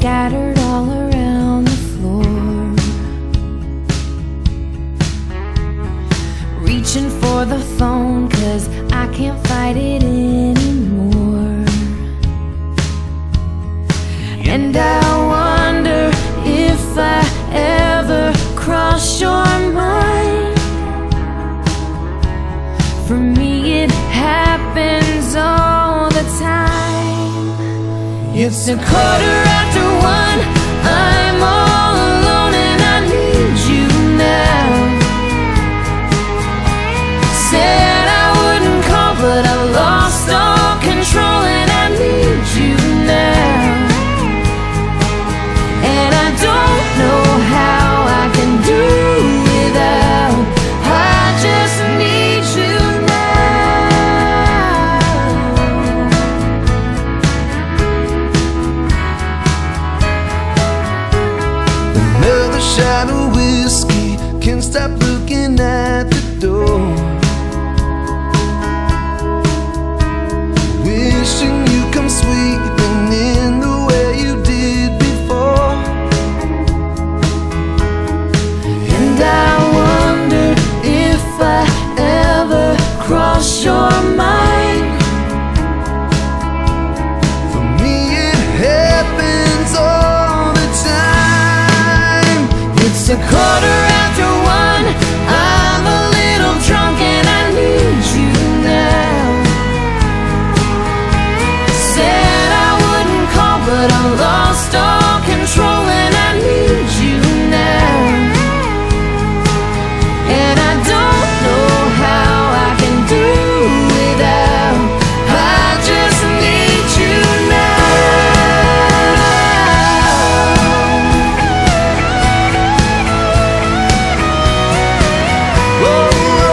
scattered all around the floor, reaching for the phone 'cause I can't fight it anymore. And I wonder if I ever cross your mind. For me it happens all the time. It's 1:15, I'm all alone and I need you now. Said I wouldn't call but I lost all control and I need you now. And I don't know how I can do without, I just need you now. Another shot of whiskey, can't stop looking at the door. Wishing you come sweeping in the way you did before. And I wonder if I ever cross your mind. For me it happens all the time. It's 1:15, I'm a little drunk and I need you now. Said I wouldn't call but I lost all control and I need you now. And I don't know how I can do without, I just need you now. Whoa,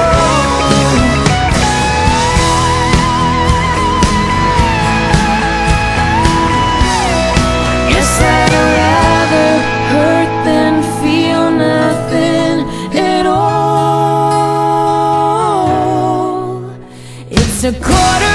Guess I'd rather hurt than feel nothing at all. It's 1:15.